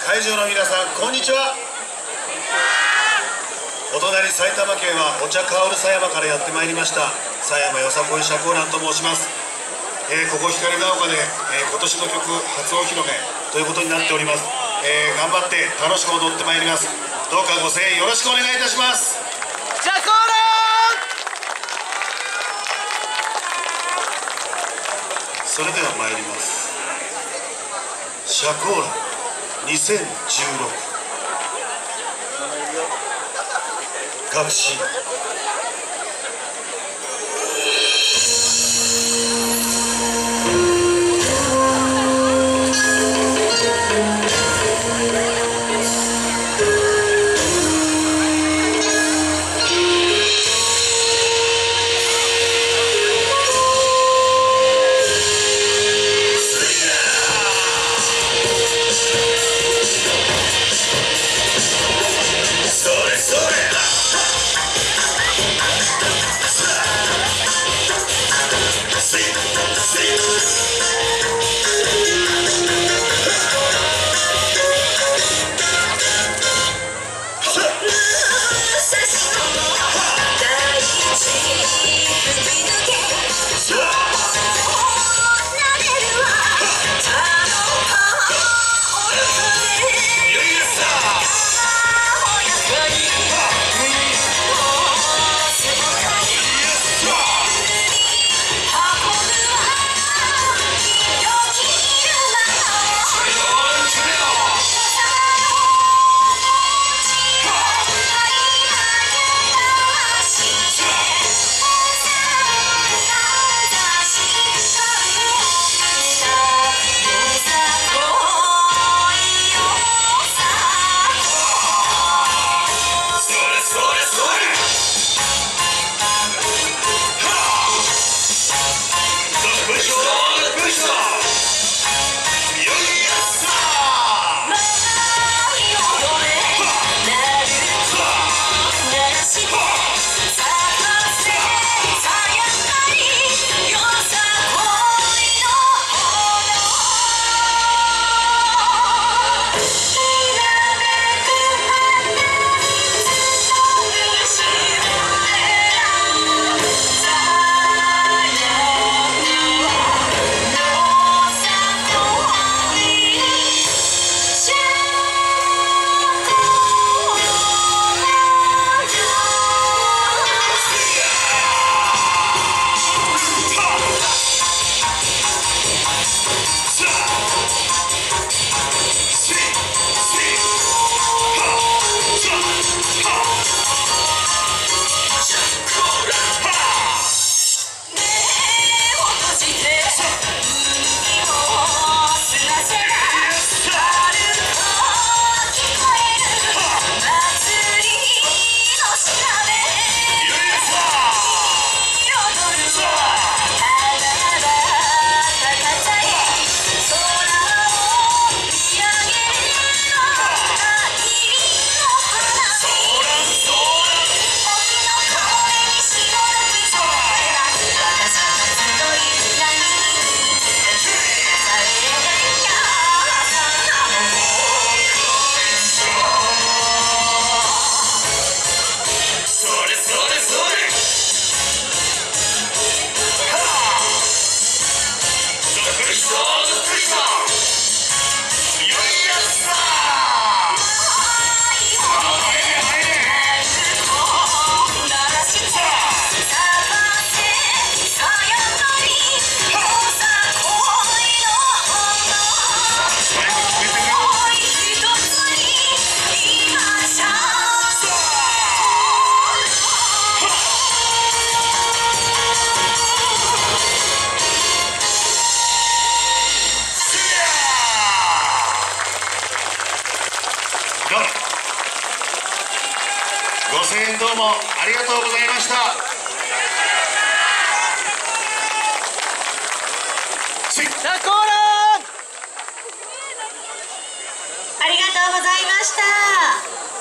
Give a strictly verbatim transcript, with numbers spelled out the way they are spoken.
会場の皆さん、こんにちは。お隣埼玉県はお茶香る狭山からやってまいりました狭山よさこい社交団と申します。えー、ここ光が丘で、えー、今年の曲初お披露目ということになっております。えー、頑張って楽しく踊ってまいります。どうかご声援よろしくお願いいたします。 社交団。 それでは参ります。社交団にせんじゅうろく革新。 ご声援どうもありがとうございました。 社交団。 ありがとうございました。